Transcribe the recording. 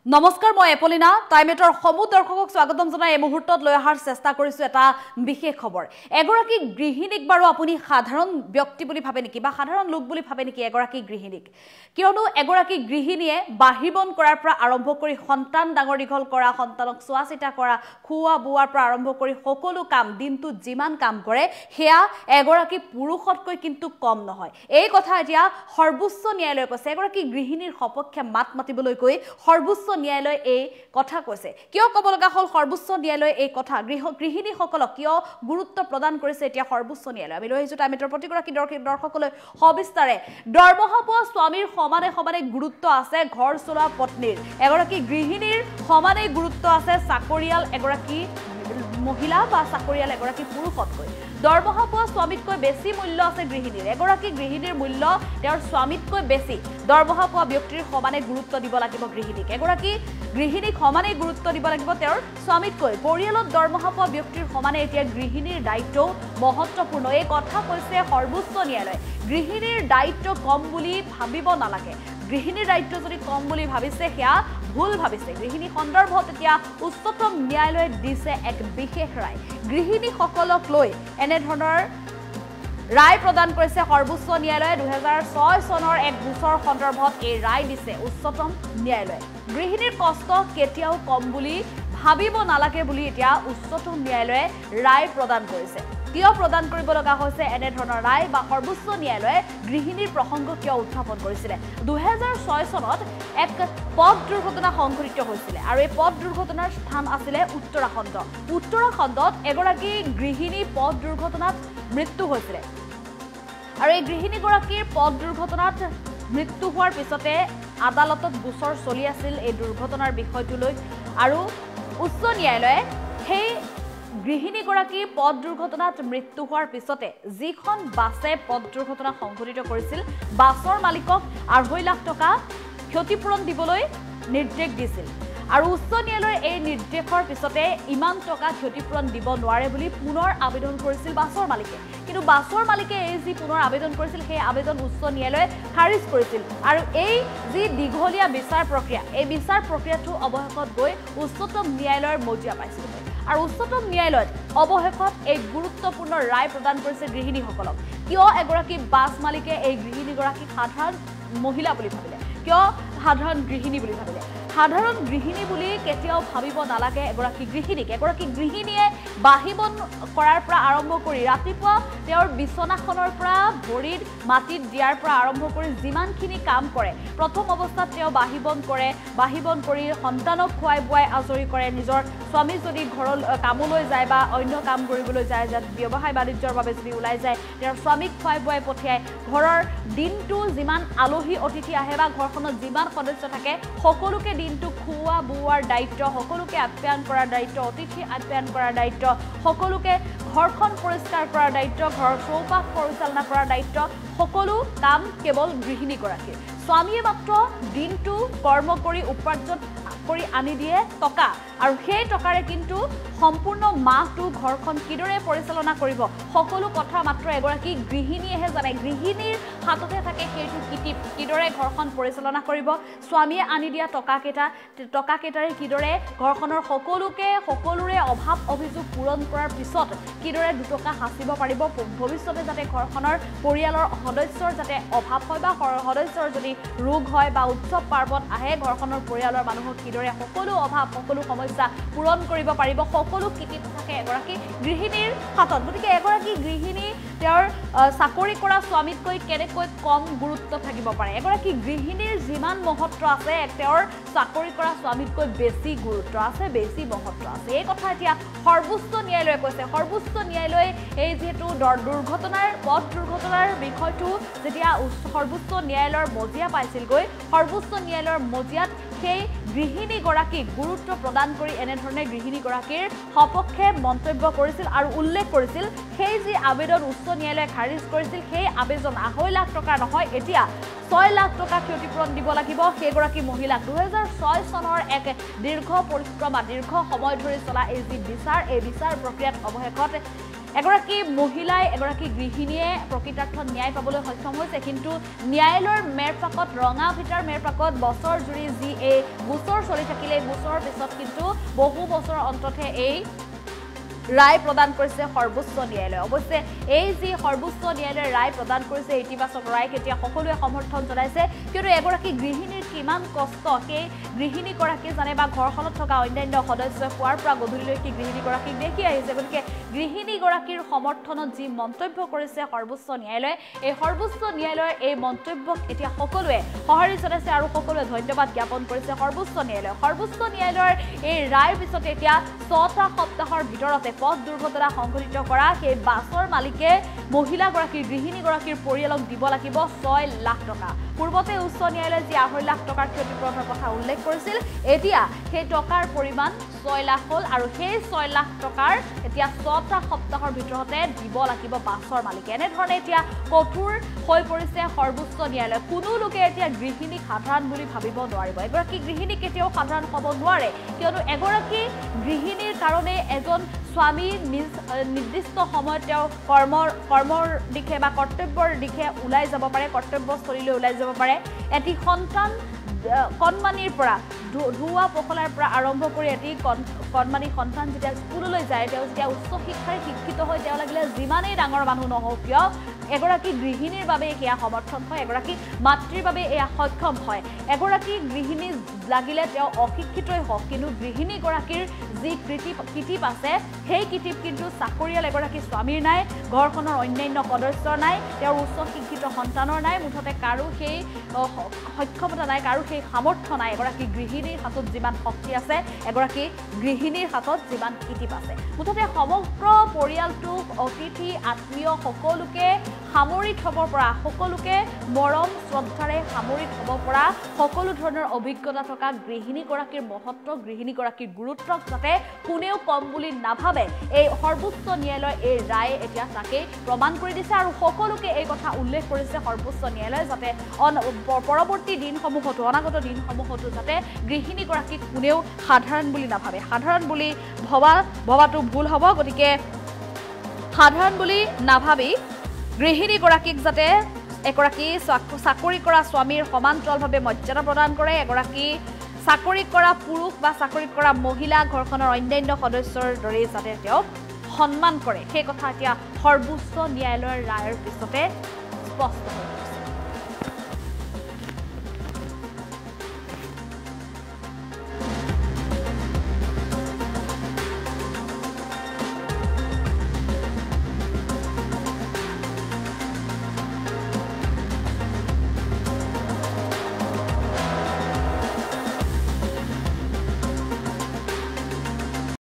নমস্কাৰ মই এপলিনা টাইমেটৰ সমুদ দৰ্শকক স্বাগতম জনাই এই মুহূৰ্তত লৈ অহাৰ চেষ্টা কৰিছো এটা বিশেষ খবৰ এগৰাকী গৃহিণীক বাৰু আপুনি সাধাৰণ ব্যক্তি বুলি ভাবে নেকি বা সাধাৰণ লোক বুলি ভাবে নেকি এগৰাকী গৃহিণীক কিয়নো এগৰাকী গৃহিণীয়ে বাহিবন কৰাৰ পৰা আৰম্ভ কৰি সন্তান ডাঙৰ দীঘল কৰা সন্তানক চোৱাচিতা কৰা খুৱা বুৱাৰ পৰা আৰম্ভ কৰি সকলো কাম দিনটো যিমান কাম কৰে হেয়া এগৰাকী পুৰুষতকৈ কিন্তু কম নহয় এই কথা এতিয়া সৰ্বোচ্চ ন্যায়ালয়ে কৈছে এগৰাকী গৃহিণীৰ সপক্ষে মাত মাতিবলৈ কৈ সৰ্বোচ্চ ন্যায়ালয় এই কথা কৈছে কিয় কব লগা হল সৰ্বোচ্চ ন্যায়ালয় এই কথা গৃহিণীসকলক কিয় গুৰুত্ব প্ৰদান কৰিছে এতিয়া সৰ্বোচ্চ ন্যায়ালয় আমি লৈ আহিছো টাইমেটৰ প্ৰতিগৰাকী দৰ্শকলৈ সবিস্তাৰে দৰমহ পোৱা স্বামীৰ সমানে সমানে গুৰুত্ব আছে ঘৰ চলোৱা পত্নীৰ এগৰাকী গৃহিণীৰ সমানে গুৰুত্ব আছে চাকৰিয়াল এগৰাকী মহিলা বা চাকৰিয়াল এগৰাকী পুৰুষতকৈ দৰমহ পোৱা স্বামীতকৈ বেছি মূল্য আছে গৃহিণীৰ এগৰাকী গৃহিণীৰ মূল্য তেওঁৰ স্বামীতকৈ বেছি দৰমহ পোৱা ব্যক্তিৰ সমানে গুৰুত্ব দিব লাগিব গৃহিণীক এগৰাকী গৃহিণীক সমানে গুৰুত্ব দিব লাগিব তেওঁৰ স্বামীতকৈ পৰিয়ালত দৰমহ পোৱা ব্যক্তিৰ সমানে এতিয়া গৃহিণীৰ দায়িত্ব মহত্বপূৰ্ণ এই কথা কৈছে সৰ্বোচ্চ ন্যায়ালয় গৃহিণীৰ দায়িত্ব কম বুলি ভাবিব নালাগে গৃহিণীৰ দায়িত্ব যদি কম বুলি ভাবিছে সেয়া ভুল ভাবিছে গৃহিণী সন্দৰ্ভত এতিয়া উচ্চতম ন্যায়ালয়ে দিছে এক বিশেষ ৰায় গৃহিণীসকলক লৈ এনে ধৰণৰ ৰায় প্ৰদান কৰিছে সৰ্বোচ্চ ন্যায়ালয়ে 2006 চনৰ এক গোচৰ সন্দৰ্ভত এই ৰায় দিছে উচ্চতম ন্যায়ালয়ে গৃহিণীৰ কষ্ট কেতিয়াও কম বুলি ভাবিব নালাগে বুলি এতিয়া উচ্চতম ন্যায়ালয়ে ৰায় প্ৰদান কৰিছে কিয় প্ৰদান কৰিব লগা হৈছে এনে ধৰণৰ ৰায় বা সৰ্বোচ্চ ন্যায়ালয়ে গৃহিণীৰ প্ৰসংগ কিয় উত্থাপন কৰিছিলে 2006 চনত এক পথ দুৰ্ঘটনা সংঘটিত হৈছিলে আৰু এই পথ দুৰ্ঘটনাৰ স্থান আছিলে উত্তৰাখণ্ডত এগৰাকী গৃহিণী পথ দুৰ্ঘটনাত মৃত্যু হৈছিলে আৰু এই গৃহিণীগৰাকীৰ পথ দুৰ্ঘটনাত মৃত্যু হোৱাৰ পিছতে আদালতত গোচৰ চলি আছিল এই দুৰ্ঘটনাৰ বিষয়টো লৈ আৰু উচ্চ ন্যায়ালয়ে সেই গৃহিণীগৰাকী পথ দুৰ্ঘটনাত মৃত্যু হোৱাৰ পিছতে যিখন বাছে পথ দুৰ্ঘটনা সংঘটিত কৰিছিল বাছৰ মালিকক 2.5 লাখ টকা ক্ষতিপূৰণ দিবলৈ নিৰ্দেশ দিছিল আৰু উচ্চ ন্যায়ালয়ৰ এই নিৰ্দেশৰ পিছতে ইমান টকা ক্ষতিপূৰণ দিব নোৱাৰে বুলি পুনৰ আবেদন কৰিছিল বাছৰ মালিকে কিন্তু বাছৰ মালিকে এই যি পুনৰ আবেদন কৰিছিল সেই আবেদন উচ্চ ন্যায়ালয়ে খাৰিজ কৰিছিল আৰু এই যি দীঘলীয়া বিচাৰ প্ৰক্ৰিয়া এই বিচাৰ প্ৰক্ৰিয়াটো অৱশেষত গৈ উচ্চতম ন্যায়ালয়ৰ মজিয়া পাইছিল আৰু উচ্চতম ন্যায়ালয়ত অৱশেষত এই গুৰুত্বপূৰ্ণ ৰায় প্ৰদান কৰিছে গৃহিণীসকলক কিয় এগৰাকী বাছ মালিকে এই গৃহিণীগৰাকীক সাধাৰণ মহিলা বুলি ভাবিলে কিয় সাধাৰণ গৃহিণী বুলি ভাবিলে সাধাৰণ গৃহিণী বুলি কেতিয়াও ভাবিব নালাগে এগৰাকী গৃহিণীয়ে বাহিবন কৰাৰ পৰা আৰম্ভ কৰি ৰাতিপুৱা তেওঁৰ বিছনাখনৰ পৰা ভৰিত মাটিত দিয়াৰ পৰা আৰম্ভ কৰি যিমানখিনি কাম কৰে প্ৰথম অৱস্থাত তেওঁ বাহিবন কৰি সন্তানক খুৱাই বুৱাই আজৰি কৰে নিজৰ স্বামী যদি ঘৰৰ কামলৈ যায় বা অন্য কাম কৰিবলৈ যায় যাত ব্যৱসায় বাণিজ্যৰ বাবে যদি ওলাই যায় তেওঁৰ স্বামীক খুৱাই বুৱাই পঠিয়ায় ঘৰৰ দিনটো যিমান আলহী অতিথি আহে বা ঘৰখনত যিমান সদস্য থাকে সকলোকে দিনটো খুৱা বুৱাৰ দায়িত্ব সকলোকে আপ্যায়ন কৰাৰ দায়িত্ব অতিথি আপ্যায়ন কৰাৰ দায়িত্ব সকলোকে ঘৰখন পৰিষ্কাৰ কৰাৰ দায়িত্ব ঘৰৰ চৌপাশ পৰিচালনা কৰাৰ দায়িত্ব সকলো কাম কেৱল গৃহিণীগৰাকীৰ স্বামীয়ে মাত্ৰ দিনটো কৰ্ম কৰি উপাৰ্জন কৰি আনি দিয়ে টকা আৰু সেই টকাৰে কিন্তু সম্পূৰ্ণ মাহটো ঘৰখন কিদৰে পৰিচালনা কৰিব সকলো কথা মাত্ৰ এগৰাকী গৃহিণীয়েহে জানে গৃহিণীৰ হাততে থাকে সেইটো কিদৰে ঘৰখন পৰিচালনা কৰিব স্বামীয়ে আনি দিয়া টকাকেইটাৰে কিদৰে ঘৰখনৰ সকলোৰে অভাৱ অভিযোগ পূৰণ কৰাৰ পিছত কিদৰে দুটকা সাঁচিব পাৰিব ভৱিষ্যতে যাতে ঘৰখনৰ পৰিয়ালৰ সদস্যৰ যাতে অভাৱ হয় বা সদস্যৰ যদি ৰোগ হয় বা উৎসৱ পাৰ্বণ আহে ঘৰখনৰ পৰিয়ালৰ মানুহক কিদৰে সকলো অভাৱ সকলো সমস্যা পূৰণ কৰিব পাৰিব সকলো কৃতিত্ব থাকে এগৰাকী গৃহিণীৰ হাতত গতিকে এগৰাকী গৃহিণী তেওঁৰ চাকৰি কৰা স্বামীতকৈ কেনেকৈ কম গুৰুত্ব থাকিব পাৰে এগৰাকী গৃহিণীৰ যিমান মহত্ব আছে তেওঁৰ চাকৰি কৰা স্বামীতকৈ বেছি গুৰুত্ব আছে বেছি মহত্ব আছে এই কথা এতিয়া সৰ্বোচ্চ ন্যায়ালয়ে কৈছে সৰ্বোচ্চ ন্যায়ালয়ে এই যিহেতু পথ দুৰ্ঘটনাৰ বিষয়টো যেতিয়া সৰ্বোচ্চ ন্যায়ালয়ৰ মজিয়া পাইছিলগৈ সৰ্বোচ্চ ন্যায়ালয়ৰ মজিয়াত সেই গৃহিণীগৰাকীক গুৰুত্ব প্ৰদান কৰি এনেধৰণে গৃহিণীগৰাকীৰ সপক্ষে মন্তব্য কৰিছিল আৰু উল্লেখ কৰিছিল সেই যি আবেদন উচ্চ ন্যায়ালয়ে খাৰিজ কৰিছিল সেই আবেদন 2.5 লাখ টকা নহয় এতিয়া 6 লাখ টকা ক্ষতিপূৰণ দিব লাগিব সেইগৰাকী মহিলাক 2006 চনৰ এক দীৰ্ঘ সময় ধৰি চলা এই যি বিচাৰ প্ৰক্ৰিয়াত অৱশেষত এগৰাকী মহিলাই এগৰাকী গৃহিণীয়ে প্ৰকৃতাৰ্থত ন্যায় পাবলৈ সক্ষম হৈছে কিন্তু ন্যায়ালয়ৰ মেৰপাকত ৰঙা ভিটাৰ মেৰপাকত বছৰ জুৰি যি এই গোচৰ চলি থাকিলে গোচৰৰ পিছত কিন্তু বহু বছৰ অন্ততহে এই ৰায় প্ৰদান কৰিছে সৰ্বোচ্চ ন্যায়ালয়ে অৱশ্যে এই যি সৰ্বোচ্চ ন্যায়ালয়ে ৰায় প্ৰদান কৰিছে ইতিবাচক ৰায় কেতিয়া সকলোৱে সমৰ্থন জনাইছে কিন্তু এগৰাকী গৃহিণীৰ কিমান কষ্ট সেই গৃহিণীগৰাকী জানে বা ঘৰখনত থকা অন্যান্য সদস্যই পুৱাৰ পৰা গধূলিলৈকে গৃহিণীগৰাকীক দেখি আহিছে গতিকে গৃহিণীগৰাকীৰ সমৰ্থনত যি মন্তব্য কৰিছে সৰ্বোচ্চ ন্যায়ালয়ে এই সৰ্বোচ্চ ন্যায়ালয়ৰ এই মন্তব্যক এতিয়া সকলোৱে সঁহাৰি জনাইছে আৰু সকলোৱে ধন্যবাদ জ্ঞাপন কৰিছে সৰ্বোচ্চ ন্যায়ালয়ৰ এই ৰায়ৰ পিছতে এতিয়া 6টা সপ্তাহৰ ভিতৰতে পথ দুৰ্ঘটনা সংঘটিত কৰা সেই বাছৰ মালিকে মহিলাগৰাকীৰ গৃহিণীগৰাকীৰ পৰিয়ালক দিব লাগিব 6 লাখ টকা পূৰ্বতে উচ্চ ন্যায়ালয়ে যি 2.5 লাখ টকাৰ ক্ষতিপূৰণৰ কথা উল্লেখ কৰিছিল এতিয়া সেই টকাৰ পৰিমাণ 6 লাখ হ'ল আৰু সেই 6 লাখ টকাৰ এতিয়া 6টা সপ্তাহৰ ভিতৰতে দিব লাগিব বাছৰ মালিকে এনেধৰণে এতিয়া কঠোৰ হৈ পৰিছে সৰ্বোচ্চ ন্যায়ালয় কোনো লোকে এতিয়া গৃহিণীক সাধাৰণ বুলি ভাবিব নোৱাৰিব এগৰাকী গৃহিণী কেতিয়াও সাধাৰণ হ'ব নোৱাৰে কিয়নো এগৰাকী গৃহিণীৰ কাৰণে এজন স্বামী নিৰ্দিষ্ট সময়ত তেওঁ কৰ্মৰ দিশে বা কৰ্তব্যৰ দিশে ওলাই যাব পাৰে কৰ্তব্যস্থলীলৈ ওলাই যাব পাৰে এটি সন্তান কণমানিৰ পৰা ধুৱা পখলাৰ পৰা আৰম্ভ কৰি এটি কণমানি সন্তান যেতিয়া স্কুললৈ যায় তেওঁ যেতিয়া উচ্চ শিক্ষাৰে শিক্ষিত হয় তেওঁ লাগিলে যিমানেই ডাঙৰ মানুহ নহওক কিয় এগৰাকী গৃহিণীৰ বাবে এয়া সমৰ্থন হয় এগৰাকী মাতৃৰ বাবে এয়া সক্ষম হয় এগৰাকী গৃহিণী লাগিলে তেওঁ অশিক্ষিতই হওক কিন্তু গৃহিণীগৰাকীৰ যি কিটিপ আছে সেই কিটিপ কিন্তু চাকৰিয়াল এগৰাকী স্বামীৰ নাই ঘৰখনৰ অন্যান্য সদস্যৰ নাই তেওঁৰ উচ্চ শিক্ষিত সন্তানৰ নাই মুঠতে কাৰো সেই সক্ষমতা নাই কাৰো সেই সামৰ্থ্য নাই এগৰাকী গৃহিণীৰ হাতত যিমান শক্তি আছে এগৰাকী গৃহিণীৰ হাতত যিমান কিটিপ আছে মুঠতে সমগ্ৰ পৰিয়ালটোক অতিথি আত্মীয় সকলোকে সামৰি থ'ব পৰা সকলোকে মৰম শ্ৰদ্ধাৰে সামৰি থ'ব পৰা সকলো ধৰণৰ অভিজ্ঞতা থকা গৃহিণীগৰাকীৰ মহত্ব গৃহিণীগৰাকীৰ গুৰুত্বক যাতে কোনেও কম বুলি নাভাবে এই সৰ্বোচ্চ ন্যায়ালয়ে এই ৰায় এতিয়া তাকে প্ৰমাণ কৰি দিছে আৰু সকলোকে এই কথা উল্লেখ কৰিছে সৰ্বোচ্চ ন্যায়ালয়ে যাতে পৰৱৰ্তী দিনসমূহতো অনাগত দিনসমূহতো যাতে গৃহিণীগৰাকীক কোনেও সাধাৰণ বুলি নাভাবে সাধাৰণ বুলি ভবাটো ভুল হ'ব গতিকে সাধাৰণ বুলি নাভাবি গৃহিণীগৰাকীক যাতে এগৰাকী চাকৰি কৰা স্বামীৰ সমান্তৰালভাৱে মৰ্যাদা প্ৰদান কৰে এগৰাকী চাকৰি কৰা পুৰুষ বা চাকৰি কৰা মহিলা ঘৰখনৰ অন্যান্য সদস্যৰ দৰে যাতে তেওঁক সন্মান কৰে সেই কথা এতিয়া সৰ্বোচ্চ ন্যায়ালয়ৰ ৰায়ৰ পিছতে স্পষ্ট হয়